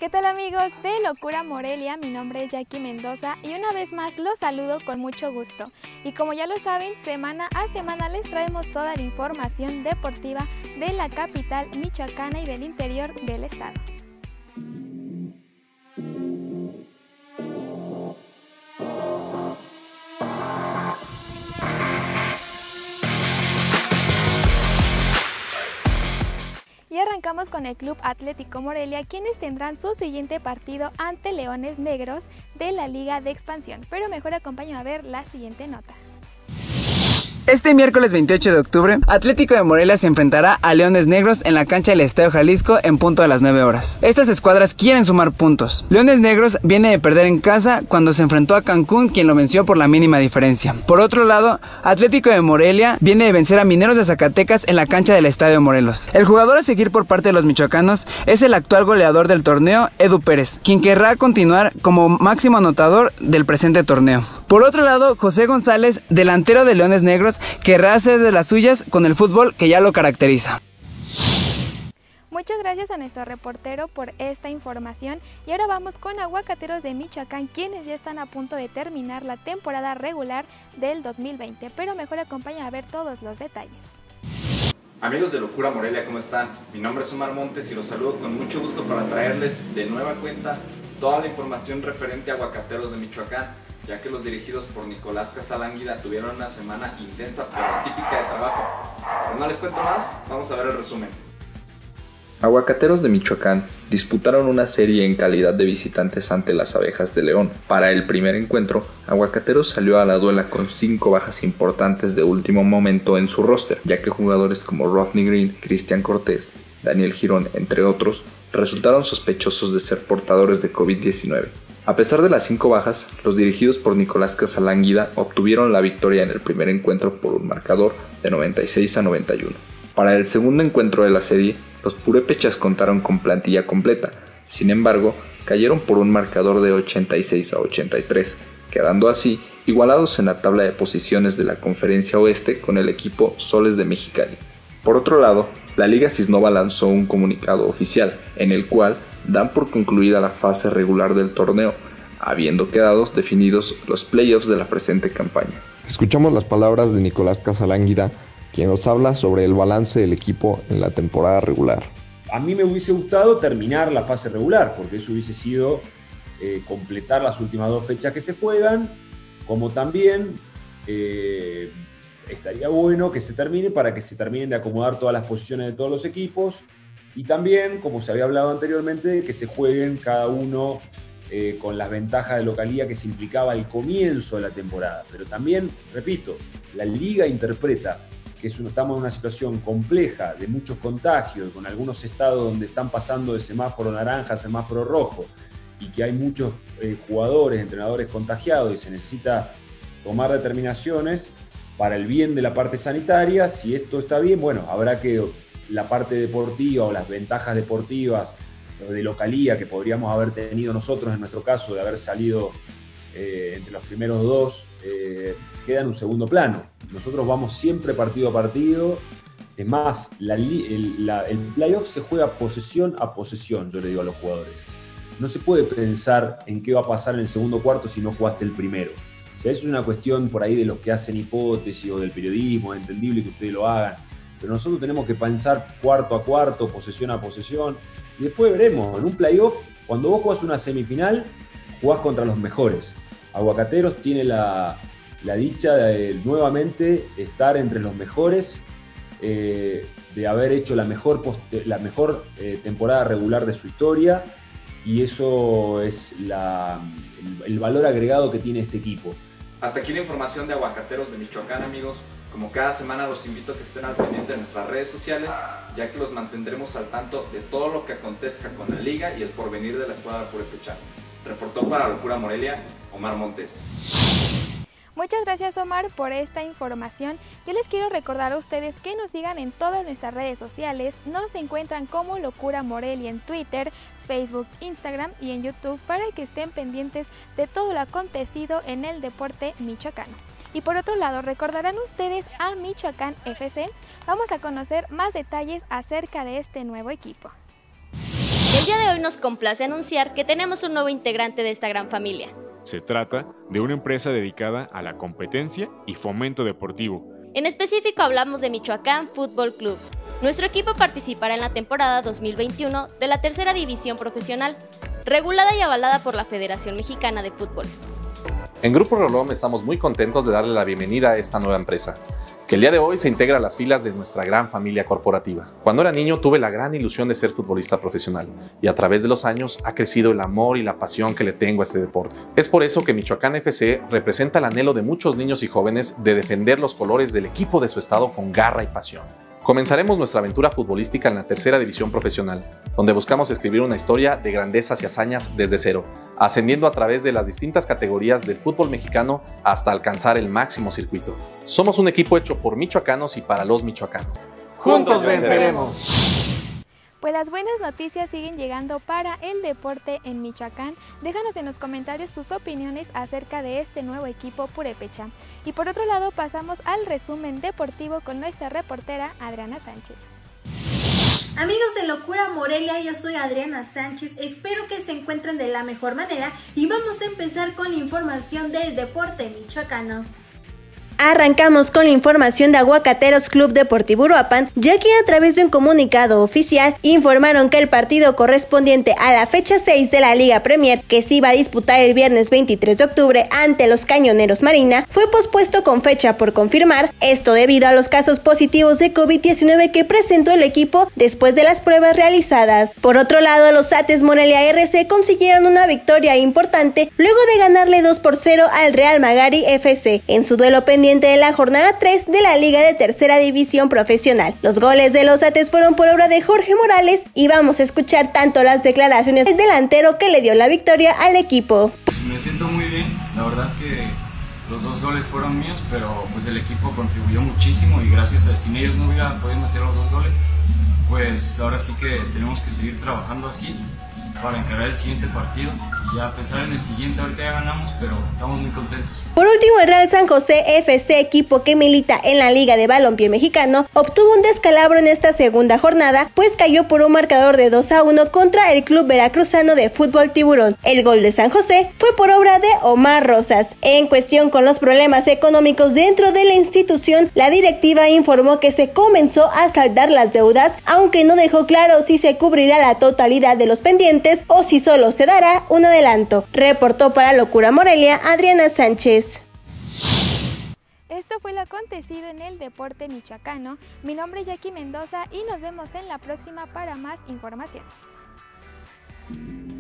¿Qué tal amigos de Locura Morelia? Mi nombre es Jackie Mendoza y una vez más los saludo con mucho gusto. Y como ya lo saben, semana a semana les traemos toda la información deportiva de la capital michoacana y del interior del estado. Y arrancamos con el Club Atlético Morelia, quienes tendrán su siguiente partido ante Leones Negros de la Liga de Expansión. Pero mejor acompáñame a ver la siguiente nota. Este miércoles 28 de octubre, Atlético de Morelia se enfrentará a Leones Negros en la cancha del Estadio Jalisco en punto a las 9 horas. Estas escuadras quieren sumar puntos. Leones Negros viene de perder en casa cuando se enfrentó a Cancún, quien lo venció por la mínima diferencia. Por otro lado, Atlético de Morelia viene de vencer a Mineros de Zacatecas en la cancha del Estadio Morelos. El jugador a seguir por parte de los michoacanos es el actual goleador del torneo, Edu Pérez, quien querrá continuar como máximo anotador del presente torneo. Por otro lado, José González, delantero de Leones Negros, querrá hacer de las suyas con el fútbol que ya lo caracteriza. Muchas gracias a nuestro reportero por esta información y ahora vamos con Aguacateros de Michoacán, quienes ya están a punto de terminar la temporada regular del 2020, pero mejor acompáñame a ver todos los detalles. Amigos de Locura Morelia, ¿cómo están? Mi nombre es Omar Montes y los saludo con mucho gusto para traerles de nueva cuenta toda la información referente a Aguacateros de Michoacán, ya que los dirigidos por Nicolás Casalánguida tuvieron una semana intensa pero típica de trabajo. Pero no les cuento más, vamos a ver el resumen. Aguacateros de Michoacán disputaron una serie en calidad de visitantes ante las Abejas de León. Para el primer encuentro, Aguacateros salió a la duela con 5 bajas importantes de último momento en su roster, ya que jugadores como Rodney Green, Cristian Cortés, Daniel Girón, entre otros, resultaron sospechosos de ser portadores de COVID-19. A pesar de las 5 bajas, los dirigidos por Nicolás Casalánguida obtuvieron la victoria en el primer encuentro por un marcador de 96-91. Para el segundo encuentro de la serie, los purépechas contaron con plantilla completa, sin embargo, cayeron por un marcador de 86-83, quedando así igualados en la tabla de posiciones de la Conferencia Oeste con el equipo Soles de Mexicali. Por otro lado, la Liga Cisnova lanzó un comunicado oficial, en el cual dan por concluida la fase regular del torneo, habiendo quedado definidos los playoffs de la presente campaña. Escuchamos las palabras de Nicolás Casalánguida, quien nos habla sobre el balance del equipo en la temporada regular. A mí me hubiese gustado terminar la fase regular, porque eso hubiese sido completar las últimas 2 fechas que se juegan, como también estaría bueno que se termine para que se terminen de acomodar todas las posiciones de todos los equipos y también, como se había hablado anteriormente, que se jueguen cada uno con las ventajas de localía que se implicaba al comienzo de la temporada. Pero también, repito, la liga interpreta que estamos en una situación compleja de muchos contagios, con algunos estados donde están pasando de semáforo naranja a semáforo rojo y que hay muchos jugadores, entrenadores contagiados y se necesita tomar determinaciones para el bien de la parte sanitaria. Si esto está bien, bueno, habrá que la parte deportiva o las ventajas deportivas de localía que podríamos haber tenido nosotros en nuestro caso de haber salido entre los primeros 2 queda en un segundo plano. Nosotros vamos siempre partido a partido. Es más, el playoff se juega posesión a posesión, yo le digo a los jugadores. No se puede pensar en qué va a pasar en el segundo cuarto si no jugaste el primero. O sea, eso es una cuestión por ahí de los que hacen hipótesis o del periodismo, es entendible que ustedes lo hagan. Pero nosotros tenemos que pensar cuarto a cuarto, posesión a posesión. Y después veremos, en un playoff, cuando vos jugás una semifinal, jugás contra los mejores. Aguacateros tiene la dicha de nuevamente estar entre los mejores, de haber hecho la mejor temporada regular de su historia, y eso es el valor agregado que tiene este equipo. Hasta aquí la información de Aguacateros de Michoacán, amigos. Como cada semana los invito a que estén al pendiente de nuestras redes sociales, ya que los mantendremos al tanto de todo lo que acontezca con la liga y el porvenir de la escuadra purépechana. Reportó para Locura Morelia, Omar Montes. Muchas gracias Omar por esta información. Yo les quiero recordar a ustedes que nos sigan en todas nuestras redes sociales. Nos encuentran como Locura Morelia en Twitter, Facebook, Instagram y en YouTube para que estén pendientes de todo lo acontecido en el deporte michoacano. Y por otro lado, recordarán ustedes a Michoacán FC. Vamos a conocer más detalles acerca de este nuevo equipo. El día día de hoy nos complace anunciar que tenemos un nuevo integrante de esta gran familia. Se trata de una empresa dedicada a la competencia y fomento deportivo. En específico hablamos de Michoacán Fútbol Club. Nuestro equipo participará en la temporada 2021 de la tercera división profesional, regulada y avalada por la Federación Mexicana de Fútbol. En Grupo Rolom estamos muy contentos de darle la bienvenida a esta nueva empresa, que el día de hoy se integra a las filas de nuestra gran familia corporativa. Cuando era niño tuve la gran ilusión de ser futbolista profesional y a través de los años ha crecido el amor y la pasión que le tengo a este deporte. Es por eso que Michoacán FC representa el anhelo de muchos niños y jóvenes de defender los colores del equipo de su estado con garra y pasión. Comenzaremos nuestra aventura futbolística en la tercera división profesional, donde buscamos escribir una historia de grandezas y hazañas desde cero, ascendiendo a través de las distintas categorías del fútbol mexicano hasta alcanzar el máximo circuito. Somos un equipo hecho por michoacanos y para los michoacanos. ¡Juntos venceremos! Pues las buenas noticias siguen llegando para el deporte en Michoacán. Déjanos en los comentarios tus opiniones acerca de este nuevo equipo purépecha. Y por otro lado pasamos al resumen deportivo con nuestra reportera Adriana Sánchez. Amigos de Locura Morelia, yo soy Adriana Sánchez, espero que se encuentren de la mejor manera y vamos a empezar con la información del deporte michoacano. Arrancamos con la información de Aguacateros Club Deportivo Uruapan, ya que a través de un comunicado oficial informaron que el partido correspondiente a la fecha 6 de la Liga Premier, que se iba a disputar el viernes 23 de octubre ante los Cañoneros Marina, fue pospuesto con fecha por confirmar, esto debido a los casos positivos de COVID-19 que presentó el equipo después de las pruebas realizadas. Por otro lado, los Ates Morelia RC consiguieron una victoria importante luego de ganarle 2-0 al Real Magari FC en su duelo pendiente de la jornada 3 de la Liga de Tercera División Profesional. Los goles de los Ates fueron por obra de Jorge Morales y vamos a escuchar tanto las declaraciones del delantero que le dio la victoria al equipo. Me siento muy bien, la verdad que los 2 goles fueron míos, pero pues el equipo contribuyó muchísimo y gracias a sin ellos no hubiera podido meter los 2 goles, pues ahora sí que tenemos que seguir trabajando así para encarar el siguiente partido y ya pensar en el siguiente. Ahorita ya ganamos, pero estamos muy contentos. Por último, el Real San José FC, equipo que milita en la Liga de Balompié Mexicano, obtuvo un descalabro en esta segunda jornada, pues cayó por un marcador de 2-1 contra el club veracruzano de fútbol Tiburón. El gol de San José fue por obra de Omar Rosas. En cuestión con los problemas económicos dentro de la institución, la directiva informó que se comenzó a saldar las deudas, aunque no dejó claro si se cubrirá la totalidad de los pendientes o si solo se dará un adelanto. Reportó para Locura Morelia, Adriana Sánchez. Esto fue lo acontecido en el deporte michoacano. Mi nombre es Jackie Mendoza y nos vemos en la próxima para más información.